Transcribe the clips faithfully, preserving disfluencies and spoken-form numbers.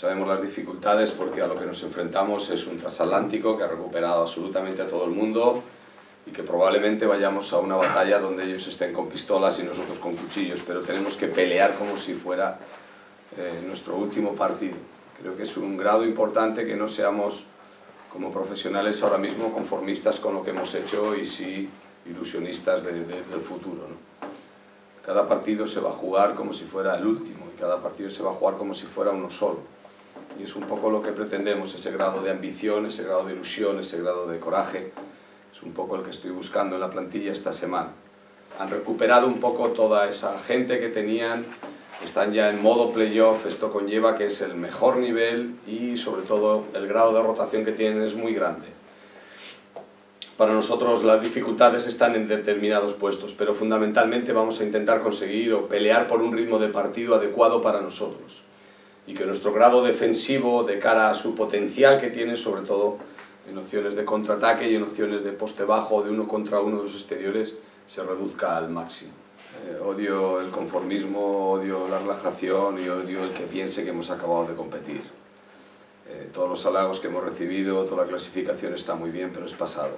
Sabemos las dificultades porque a lo que nos enfrentamos es un transatlántico que ha recuperado absolutamente a todo el mundo y que probablemente vayamos a una batalla donde ellos estén con pistolas y nosotros con cuchillos, pero tenemos que pelear como si fuera eh, nuestro último partido. Creo que es un grado importante que no seamos como profesionales ahora mismo conformistas con lo que hemos hecho y sí ilusionistas de, de, del futuro, ¿no? Cada partido se va a jugar como si fuera el último y cada partido se va a jugar como si fuera uno solo. Y es un poco lo que pretendemos, ese grado de ambición, ese grado de ilusión, ese grado de coraje. Es un poco el que estoy buscando en la plantilla esta semana. Han recuperado un poco toda esa gente que tenían, están ya en modo playoff, esto conlleva que es el mejor nivel y sobre todo el grado de rotación que tienen es muy grande. Para nosotros las dificultades están en determinados puestos, pero fundamentalmente vamos a intentar conseguir o pelear por un ritmo de partido adecuado para nosotros. Y que nuestro grado defensivo de cara a su potencial que tiene, sobre todo en opciones de contraataque y en opciones de poste bajo, de uno contra uno de los exteriores, se reduzca al máximo. Eh, odio el conformismo, odio la relajación y odio el que piense que hemos acabado de competir. Eh, todos los halagos que hemos recibido, toda la clasificación está muy bien, pero es pasado.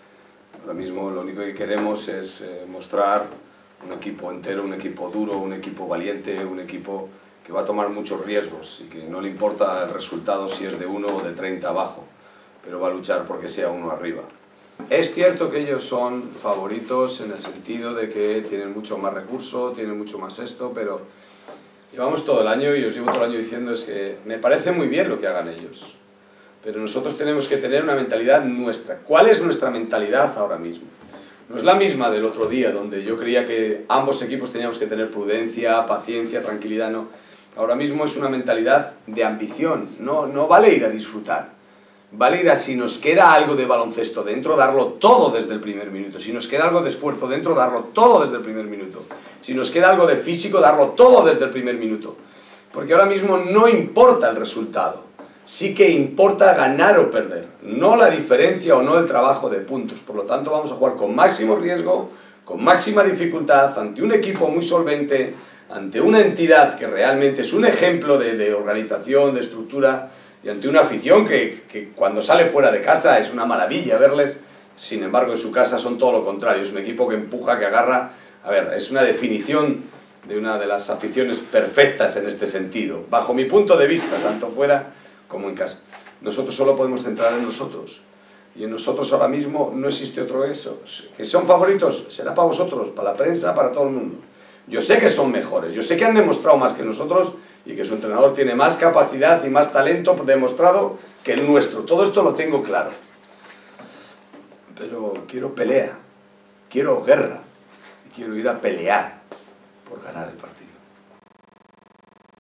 Ahora mismo lo único que queremos es eh, mostrar un equipo entero, un equipo duro, un equipo valiente, un equipo que va a tomar muchos riesgos y que no le importa el resultado si es de uno o de treinta abajo, pero va a luchar porque sea uno arriba. Es cierto que ellos son favoritos en el sentido de que tienen mucho más recurso, tienen mucho más esto, pero llevamos todo el año y os llevo todo el año diciendo es que me parece muy bien lo que hagan ellos, pero nosotros tenemos que tener una mentalidad nuestra. ¿Cuál es nuestra mentalidad ahora mismo? No es la misma del otro día, donde yo creía que ambos equipos teníamos que tener prudencia, paciencia, tranquilidad, no. Ahora mismo es una mentalidad de ambición, no, no vale ir a disfrutar, vale ir a si nos queda algo de baloncesto dentro, darlo todo desde el primer minuto, si nos queda algo de esfuerzo dentro, darlo todo desde el primer minuto, si nos queda algo de físico, darlo todo desde el primer minuto, porque ahora mismo no importa el resultado, sí que importa ganar o perder, no la diferencia o no el trabajo de puntos, por lo tanto vamos a jugar con máximo riesgo, con máxima dificultad, ante un equipo muy solvente, ante una entidad que realmente es un ejemplo de, de organización, de estructura, y ante una afición que, que cuando sale fuera de casa es una maravilla verles, sin embargo en su casa son todo lo contrario, es un equipo que empuja, que agarra, a ver, es una definición de una de las aficiones perfectas en este sentido, bajo mi punto de vista, tanto fuera como en casa. Nosotros solo podemos centrar en nosotros, y en nosotros ahora mismo no existe otro eso. Que son favoritos, será para vosotros, para la prensa, para todo el mundo. Yo sé que son mejores, yo sé que han demostrado más que nosotros y que su entrenador tiene más capacidad y más talento demostrado que el nuestro. Todo esto lo tengo claro. Pero quiero pelea, quiero guerra, y quiero ir a pelear por ganar el partido.